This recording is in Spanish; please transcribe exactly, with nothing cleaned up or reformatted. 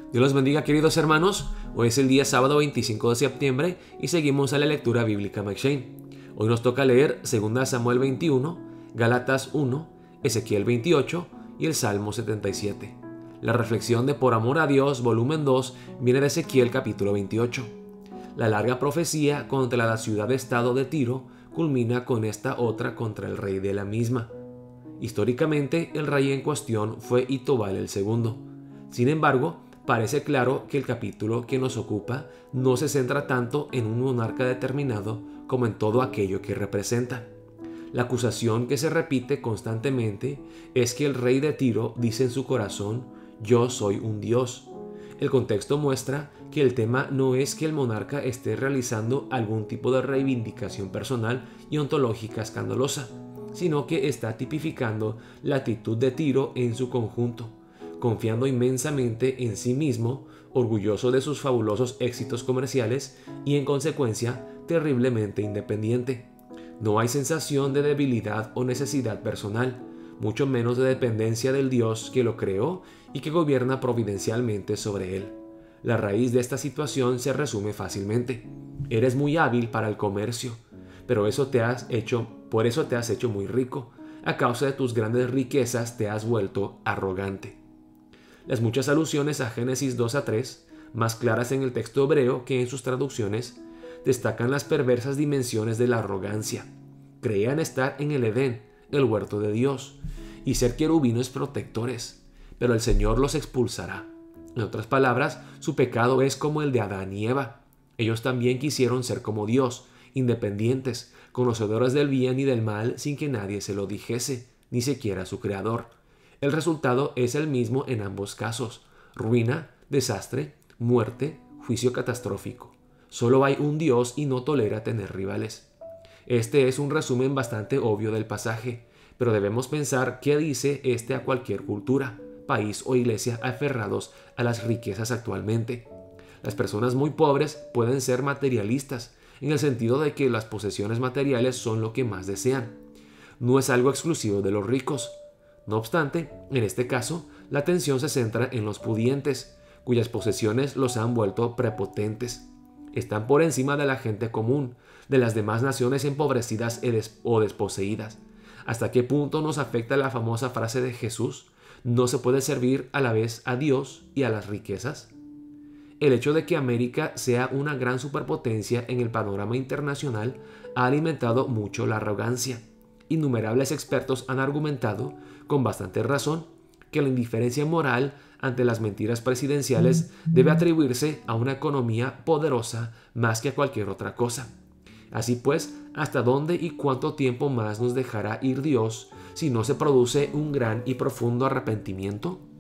Dios los bendiga, queridos hermanos. Hoy es el día sábado veinticinco de septiembre y seguimos a la lectura bíblica McShane. Hoy nos toca leer dos Samuel veintiuno, Gálatas uno, Ezequiel veintiocho y el Salmo setenta y siete. La reflexión de Por amor a Dios, volumen dos, viene de Ezequiel capítulo veintiocho. La larga profecía contra la ciudad-estado de Tiro culmina con esta otra contra el rey de la misma. Históricamente, el rey en cuestión fue Itobal el segundo. Sin embargo, parece claro que el capítulo que nos ocupa no se centra tanto en un monarca determinado como en todo aquello que representa. La acusación que se repite constantemente es que el rey de Tiro dice en su corazón: yo soy un dios. El contexto muestra que el tema no es que el monarca esté realizando algún tipo de reivindicación personal y ontológica escandalosa, sino que está tipificando la actitud de Tiro en su conjunto, confiando inmensamente en sí mismo, orgulloso de sus fabulosos éxitos comerciales y en consecuencia terriblemente independiente. No hay sensación de debilidad o necesidad personal, mucho menos de dependencia del Dios que lo creó y que gobierna providencialmente sobre él. La raíz de esta situación se resume fácilmente: eres muy hábil para el comercio, pero eso te has hecho, por eso te has hecho muy rico. A causa de tus grandes riquezas te has vuelto arrogante. Las muchas alusiones a Génesis dos a tres, más claras en el texto hebreo que en sus traducciones, destacan las perversas dimensiones de la arrogancia. Creían estar en el Edén, el huerto de Dios, y ser querubines protectores, pero el Señor los expulsará. En otras palabras, su pecado es como el de Adán y Eva. Ellos también quisieron ser como Dios, independientes, conocedores del bien y del mal sin que nadie se lo dijese, ni siquiera su creador. El resultado es el mismo en ambos casos: ruina, desastre, muerte, juicio catastrófico. Solo hay un Dios y no tolera tener rivales. Este es un resumen bastante obvio del pasaje, pero debemos pensar qué dice este a cualquier cultura, país o iglesia aferrados a las riquezas actualmente. Las personas muy pobres pueden ser materialistas, en el sentido de que las posesiones materiales son lo que más desean. No es algo exclusivo de los ricos. No obstante, en este caso, la atención se centra en los pudientes, cuyas posesiones los han vuelto prepotentes. Están por encima de la gente común, de las demás naciones empobrecidas o desposeídas. ¿Hasta qué punto nos afecta la famosa frase de Jesús: no se puede servir a la vez a Dios y a las riquezas? El hecho de que América sea una gran superpotencia en el panorama internacional ha alimentado mucho la arrogancia. Innumerables expertos han argumentado, con bastante razón, que la indiferencia moral ante las mentiras presidenciales debe atribuirse a una economía poderosa más que a cualquier otra cosa. Así pues, ¿hasta dónde y cuánto tiempo más nos dejará ir Dios si no se produce un gran y profundo arrepentimiento?